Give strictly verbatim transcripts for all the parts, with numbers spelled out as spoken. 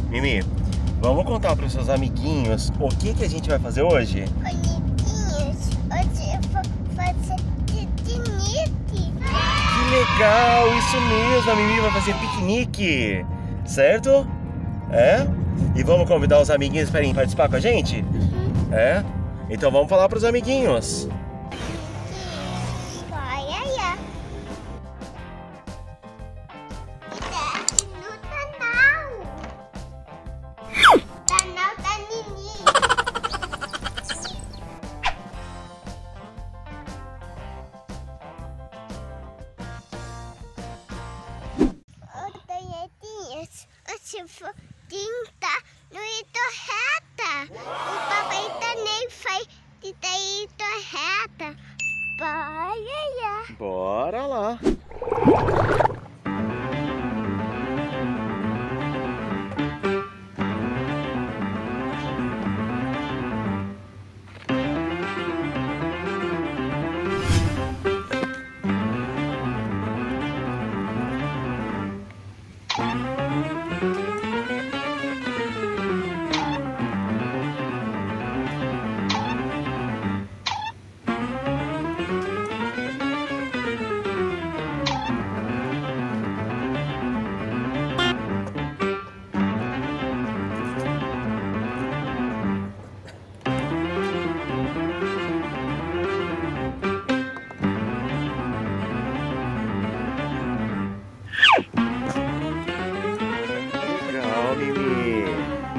Mimi, vamos contar para os seus amiguinhos o que, que a gente vai fazer hoje? Amiguinhos, hoje eu vou fazer piquenique. Que legal, isso mesmo, a Mimi vai fazer piquenique, certo? É? E vamos convidar os amiguinhos para irem participar com a gente? Uhum. É? Então vamos falar para os amiguinhos. Vai, ai, ai. Aqui no canal. Canal da Nini. Ô, Tonhadinhas, hoje eu vou tentar no Itorreta. O papai também faz de Itorreta. Vai, ai, ai. Bora lá. Legal, Mimi.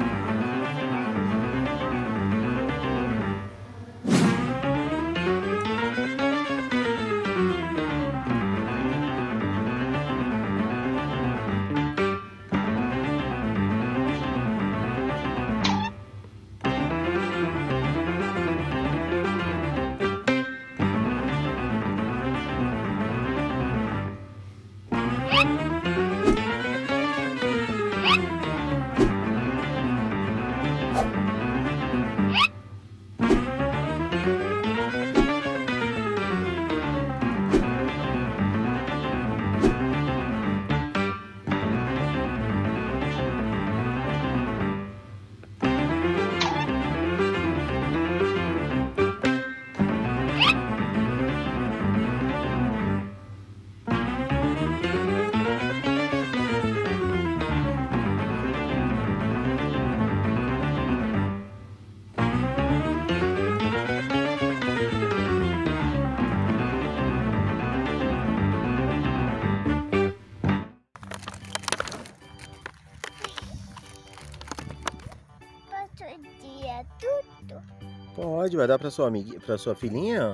Posso dia tudo? Pode, vai dar para sua amiga, para sua filhinha?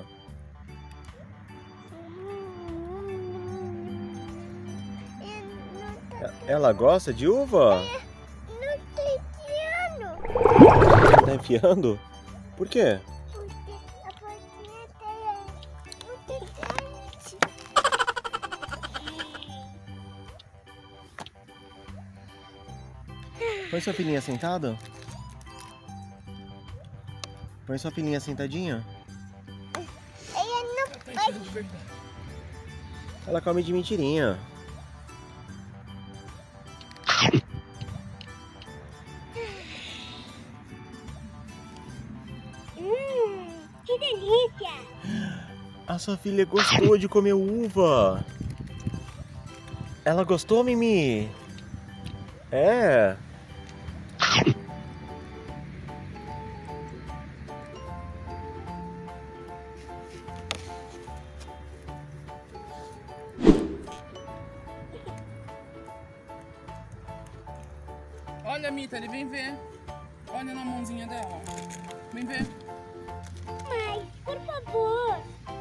Ela gosta de uva? Não tô enfiando. Tá enfiando? Por quê? Porque a portinha tem muito grande. Põe sua filhinha sentada. Põe sua filhinha sentadinha. Ela não pode. Ela come de mentirinha. Hum, que delícia. A sua filha gostou de comer uva. Ela gostou, Mimi? É. Olha, Mita, ele vem ver. Olha na mãozinha dela. Vem ver. Mãe, por favor.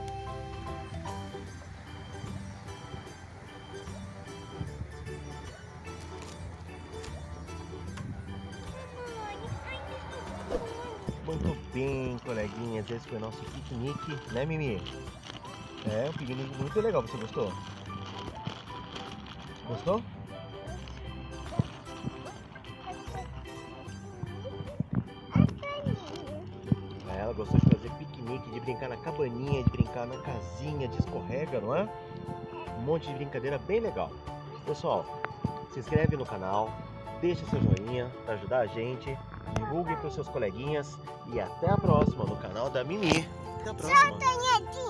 Muito bem, coleguinhas. Esse foi o nosso piquenique, né, Mimi? É, um piquenique muito legal. Você gostou? Gostou? Ela gostou de fazer piquenique, de brincar na cabaninha, de brincar na casinha, de escorrega, não é? Um monte de brincadeira bem legal. Pessoal, se inscreve no canal, deixe seu joinha para ajudar a gente, divulgue para os seus coleguinhas e até a próxima no canal da Mimi. Até a próxima. Tonhadinha.